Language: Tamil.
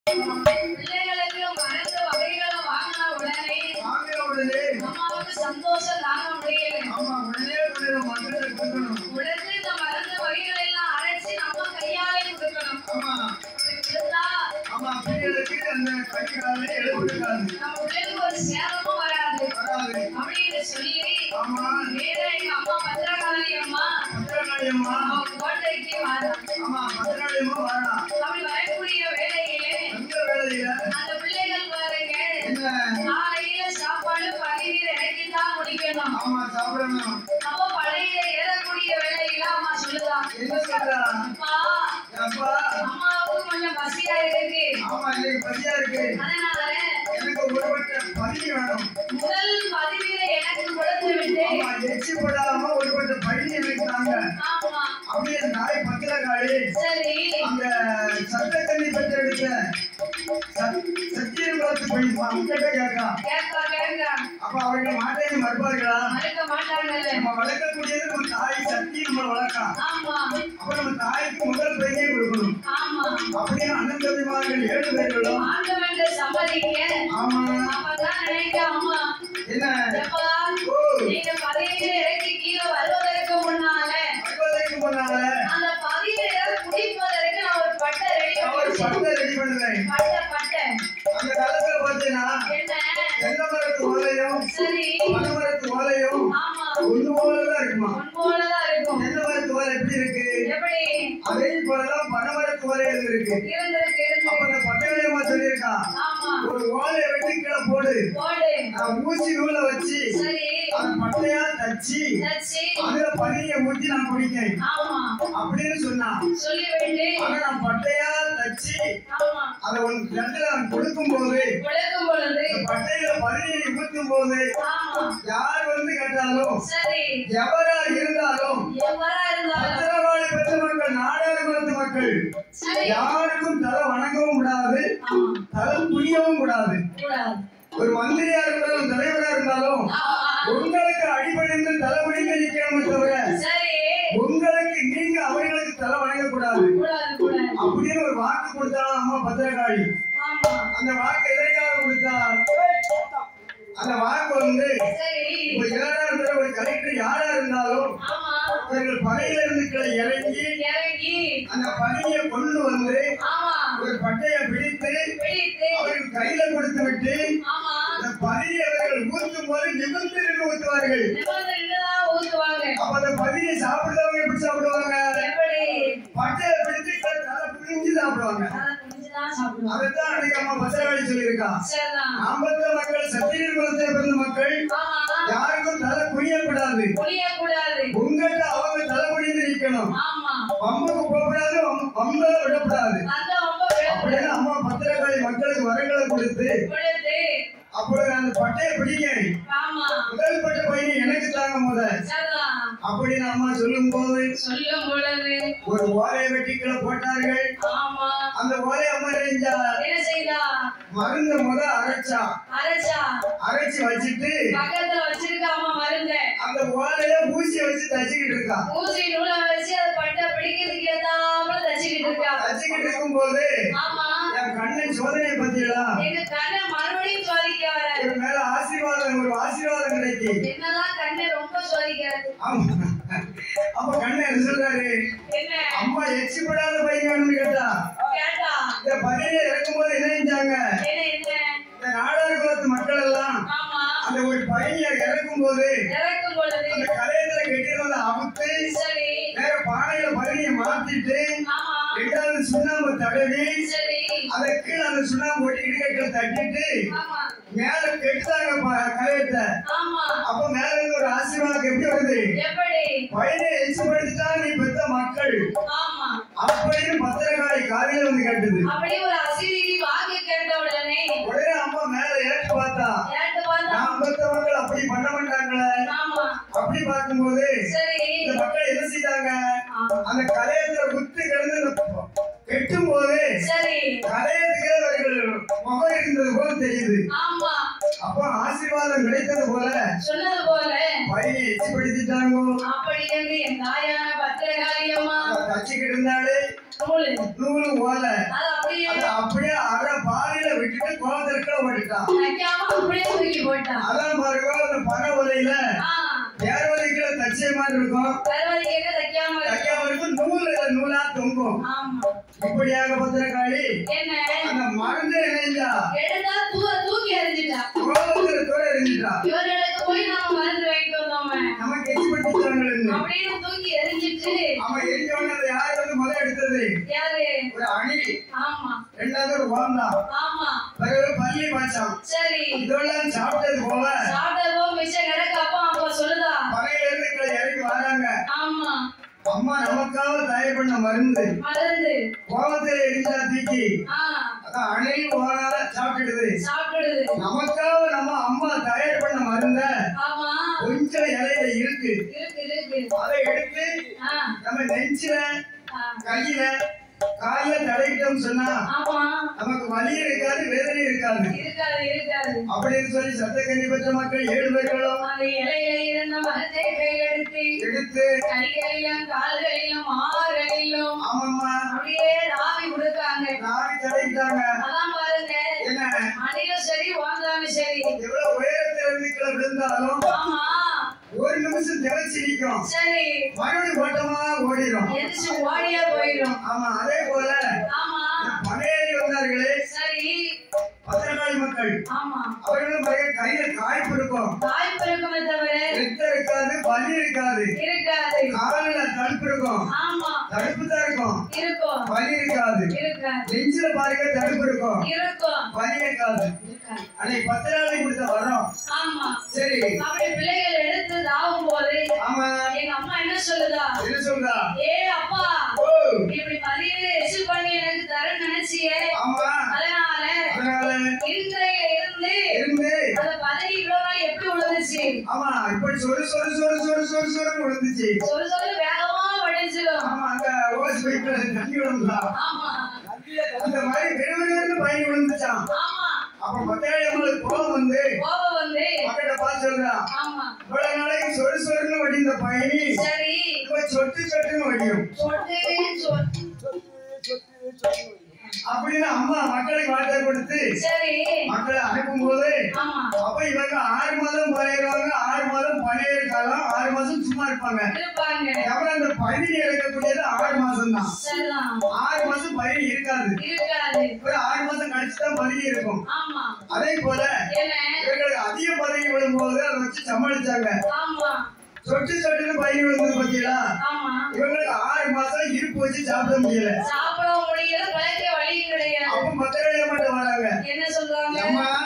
பிள்ளைகளுக்கு மருந்து வகைகளை வாங்கின உடனே அம்மாவுக்கு சந்தோஷம் தாங்க முடியல. உடனே இந்த மருந்து வகைகள் எல்லாம் அரைச்சு நம்ம கையாலே கொடுக்கணும். நம்ம பிள்ளைகளுக்கு ஒரு சேதமும் வராது அப்படின்னு சொல்லி நேரா எங்க அம்மா பத்திரகாளி அம்மா கோட்டைக்கு வரலாம். அப்படி வரக்கூடிய வேலையிலே அந்த பிள்ளைகள் பாருங்க காலையில சாப்பாடு பள்ளியில இறக்கிதான் முடிக்கணும். அப்போ பள்ளியில ஏறக்கூடிய வேலையில அம்மா சொல்லுதான், அம்மாவுக்கு கொஞ்சம் பசியா இருக்கு, அதனால முதல் பதிவில எனக்கு கொடுத்து விட்டு சரி அந்த சட்டக்கண்ணி பெற்றெடுத்த சத்தியகுலத்து போய் கேட்கா அப்ப அவர்கள் மாட்டேன்னு மறுப்பார்களா? நம்ம வளர்க்கக்கூடியது நம்ம தாய் சக்தி நம்ம வளர்க்கலாம். அப்ப நம்ம தாய்க்கு முதல் பெண்ணே கொடுக்கணும். அப்படின்னு அண்ணன் தம்பிமார்கள் 7 பேர்களும் அந்த காலத்துல பாத்தீங்கன்னா தென்னை மரத்து ஓலையும் பனைமரத்து ஓலையும் ஒண்ணு போலதான் இருக்குமா? தென்னை மரத்து ஓலை எப்படி இருக்கு அதே போலதான் பனைமரத்து ஓலைகள் இருக்கு. அப்ப அந்த பட்டவழியமா சொல்லியிருக்கா, ஒரு ஓலையை வெட்டி கீழே போடு, ஊசி நூலை வச்சு அந்த பட்டையா தச்சு அதுல பனியை ஊற்றி நான் குடிக்கேன் அப்படின்னு சொன்னா. ஆனா நான் பட்டையா தச்சு அதை ஒரு இடத்துல நான் கொடுக்கும் போது பட்டையில பனியை ஊற்றும் போது யார் வந்து கேட்டாலும் எவரா இருந்தாலும் பத்திரகாளி பெற்ற மக்கள் நாடாளுமன்ற மக்கள் யாருக்கும் தலை வணங்கவும் கூடாது, தலை புரியவும் கூடாது. ஒரு மந்திரியா இருந்தாலும் தலைவரா இருந்தாலும் உங்களுக்கு அடிபணிந்து தலை வணங்க நிற்கணும் தவிர உங்களுக்கு நீங்க அவர்களுக்கு தலை வணங்க கூடாது அப்படின்னு ஒரு வாக்கு கொடுத்தாலும் அம்மா பத்திரகாளி. அந்த வாக்கு எதற்காக கொடுத்தா? அந்த வாக்கு வந்து இப்ப 7ஆம் தடவை ஒரு கலெக்டர் யாரா இருந்தாலும் அவர்கள் பணியில இருந்து இறங்கி அந்த பணியை கொண்டு வந்து ஒரு பட்டையை பிடித்து அவர்கள் கையில கொடுத்து விட்டு அந்த பணியை அவர்கள் ஊற்றும் போது நிமிர்ந்து நின்று ஊற்றுவார்கள். அப்ப அந்த பணியை சாப்பிடுறவங்க எப்படி சாப்பிடுவாங்க? பட்டையை பிடித்து தலை புரிஞ்சு சாப்பிடுவாங்க. அதைத்தான் அன்னைக்கு அம்மா பத்திரகாளி சொல்லியிருக்கா. நாமத்த மக்கள் சத்திரியர் குலத்தை பிறந்த மக்கள் யாருக்கும் தலை புரியக்கூடாது, உங்கள்கிட்ட அவங்க தலை புரிந்து நிற்கணும், வம்புக்கு போகக்கூடாது, வம்பல விடக்கூடாது அப்படின்னு அம்மா பத்திரகாளி மக்களுக்கு வரங்களை கொடுத்து அப்பொழுது அந்த பட்டையை பிடிங்க, முதல் பட்ட பையனை எனக்கு தாங்க முதல் அப்படின்னு அம்மா சொல்லும் போது ஒரு ஓலையை வெட்டிக்குள்ள போட்டார்கள். அந்த ஓலையை அம்மா என்ன செய்தா? மருந்து அரைச்சு வச்சுட்டு அந்த ஓலையில ஊசி வச்சு தச்சுக்கிட்டு இருக்கா. தச்சுக்கிட்டு இருக்கும் போது என் கண்ணன் சோதனையை பத்தியா மேல ஆசீர்வாதம், ஒரு ஆசீர்வாதம் கிடைக்கும். அப்ப கண்ணன் என்ன சொல்றாரு? அம்மா எச்சிப்படாத பையன் கேட்டா இந்த பகையை இறக்கும் போது என்ன செஞ்சாங்க? இந்த நாடார் குலத்து மக்கள் எல்லாம் அந்த ஒரு பையனை இறக்கும் போது அந்த கலையத்துல கெட்டிருந்த அவுத்து வேற பானையில பகையை மாத்திட்டு 2வது சுண்ணாம்பு தடவி அதை கீழே அந்த சுண்ணாம்பு போட்டு இடுகைகளை தட்டிட்டு மேல கெட்டுதாங்க கலையத்தை. அப்ப மேல இருந்து ஒரு ஆசீர்வாதம் எப்படி வருது? பையனை எச்சப்படுத்திட்டா நீ பெத்த மக்கள் அப்படின்னு பத்திரகாளி காலையில வந்து கேட்டது. உடனே அம்மா மேல ஏற்று பார்த்தா நான் பெத்த மக்கள் அப்படி பண்ண மாட்டாங்களே. அப்படி பார்க்கும்போது இந்த மக்கள் என்ன செய்தாங்க? அந்த கலையத்துல குத்து கிடந்து கெட்டும் போது கலையத்துக்கு அவர்கள் முகம் இருந்தது போல தெரியுது. அப்ப ஆசீர்வாதம் கிடைத்தது போல பையனை எச்சப்படுத்திட்டாங்க. தச்சுக்கிட்டு இருந்தாலே நூலு ஓலை அது அப்படியே அரை பாறையில விட்டுட்டு கோவத்திற்குள்ள ஓடிட்டான். அப்படியே தூக்கி போட்டான். அதான் பாருங்க அந்த பனை ஓலையில பேரவதைக்குள்ள தச்சை மாதிரி இருக்கும், தைக்காம இருக்கும், நூலா தொங்கும். இப்படியாக பத்திரக்காளி அந்த மருந்து இணைஞ்சா தூக்கி எறிஞ்சிட்டா. கோபத்துல தூர எறிஞ்சிட்டா. இவர்களுக்கு போய் நாம மருந்து வாங்கிட்டு வந்தோம் நமக்கு எச்சிப்பட்டு அப்படின்னு தூக்கி எறிஞ்சிட்டு அவன் எரிஞ்சவன அதை யாரு வந்து முதல் எடுத்தது? யாரு? ஒரு அணி. ஆமா. ரெண்டாவது ஒரு ஓந்தா. ஆமா. பிறகு பள்ளி பாய்ச்சான். சரி. இதெல்லாம் சாப்பிட்டது போக மிச்சம் கிடக்கு. அப்பா சொல்லுதா பனையில இருந்து இறங்கி வராங்க. ஆமா. அம்மா நமக்காக தயார் பண்ண மருந்து கோபத்துல எரிஞ்சா தீக்கி அதான் அணில் ஓனால சாப்பிடுது. நமக்காக நம்ம அம்மா தயார் பண்ண மருந்த கொஞ்சம் இலையில இருக்கு, அதை எடுத்து நம்ம நெஞ்சில கையில காயில தடைக்கிட்டோம் சொன்னா நமக்கு வலி இருக்காது, வேதனை இருக்காது அப்படின்னு சொல்லி சத்தக்கண்ணி பெற்ற மக்கள் 7 பேர்களும் எடுத்து கைகளிலும் கால்களிலும் ஆறுகளிலும் ஆமாம்மா அப்படியே நாவி கொடுக்காங்க. நாவி தடைக்கிட்டாங்க. அதான் பாருங்க, என்ன அணிலும் சரி வாழ்ந்தாலும் சரி எவ்வளவு உயரத்துல இருந்து கீழே விழுந்தாலும் ஆமா ஒரு நிமிஷம் திளைச்சி நிற்கும், சரி மறுபடியும் ஓட்டமா ஓடிடும், எதிர்த்து ஓடியா போயிடும். ஆமா அதே போல ஆமா மலையேறி வந்தார்களே சரி பத்திரகாளி மக்கள் ஆமா அவர்களும் கையில காய்ப்பு இருக்கும், காய்ப்பு இருக்குமே தவிர ரத்தம் இருக்காது, வலி இருக்காது, காலில தடுப்பு இருக்கும், ஆமா தடுப்பு தான் இருக்கும், வலி இருக்காது, நெஞ்சில பாருங்க தடுப்பு இருக்கும், வலி இருக்காது. அன்னைக்கு 10 நாளைக்கு கொடுத்த வரோம். ஆமா சரி அப்படி பிள்ளைகள் எடுத்து தாவும் போது ஆமா எங்க அம்மா என்ன சொல்லுதா? ஏ அப்பா இப்படி 17 எச்சு பண்ணி எனக்கு தரேன்னு நினைச்சியே, அதனால இன்றையில இருந்து அந்த 17 கிலோ எப்படி விழுந்துச்சு? ஆமா இப்படி சொரு விழுந்துச்சு, சொல்லு வேகமா வடிஞ்சிடும். ஆமா அந்த ஓஸ் பைப்ல தண்ணி விழுந்தா, ஆமா அந்த மாதிரி வெறும் பயணி விழுந்துச்சான். ஆமா அப்ப பத்திரகாளியம்மனுக்கு கோபம் வந்து மக்கள்கிட்ட பார்த்து சொல்றான், இவ்வளவு நாளைக்கு சொருன்னு வடிந்த பயணி சரி சொட்டுன்னு வடியும் அப்படின்னு அம்மா மக்களுக்கு வார்த்தை கொடுத்து மக்களை அனுப்பும் போது அப்ப இவங்க 6 மாதம் பழையிடுவாங்க, 6 மாதம் பழைய காலம், 6 மாசம் சும்மா இருப்பாங்க. எவ்வளவு அந்த பயணி இருக்கக்கூடியது 6 மாசம் தான், 6 மாசம் பயணி இருக்காது, ஒரு 6 மாசம் கழிச்சுதான் பதவி இருக்கும். அதே போல இவர்களுக்கு அதிக பதவி விழும்போது அதை வச்சு சமாளிச்சாங்க. சொட்டுன்னு பயணி விழுந்தது பத்தியா இவங்களுக்கு 6 மாசம் இருப்பு வச்சு சாப்பிட முடியல, அப்ப பத்திரகாளியம்மன் வராங்க. என்ன சொல்றாங்க?